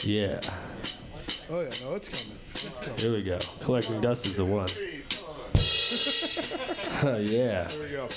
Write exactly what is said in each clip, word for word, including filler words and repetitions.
Yeah. Oh yeah, no, it's coming. It's coming. Here we go. Collecting Dust is the one. Oh, yeah. Here we go.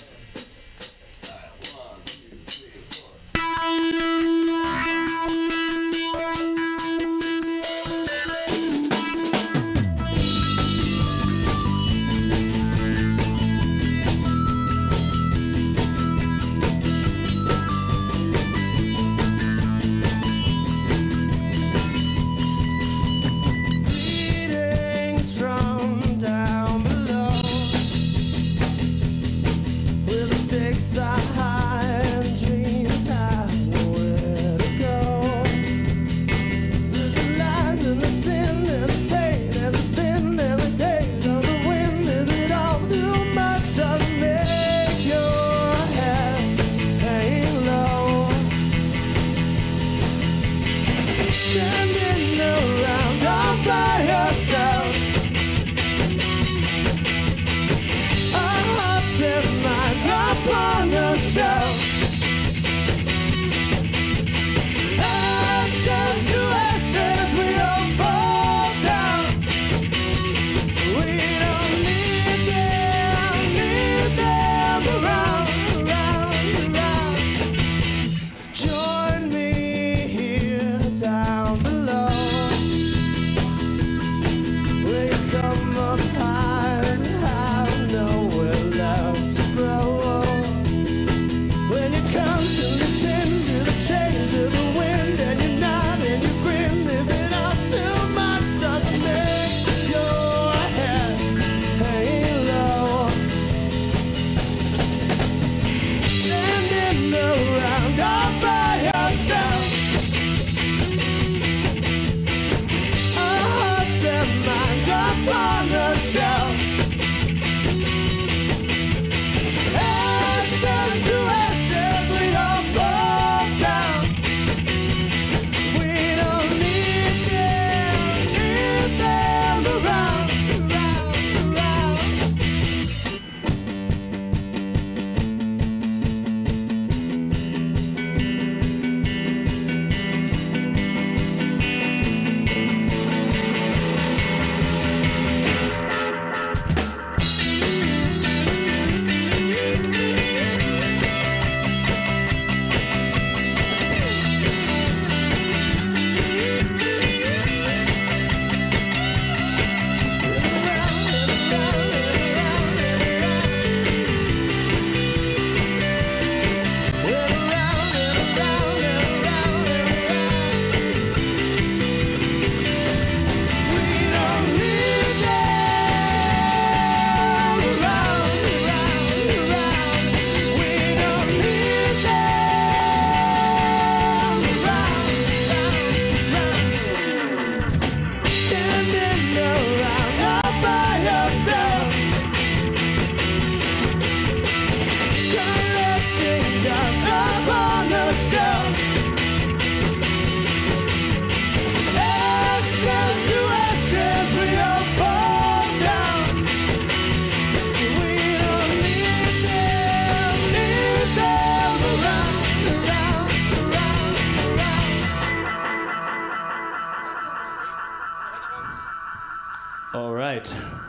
All right.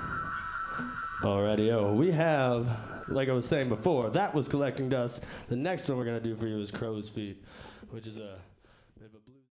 Alrighty-o. We have, like I was saying before, that was Collecting Dust. The next one we're going to do for you is Crow's Feet, which is a bit of a blues.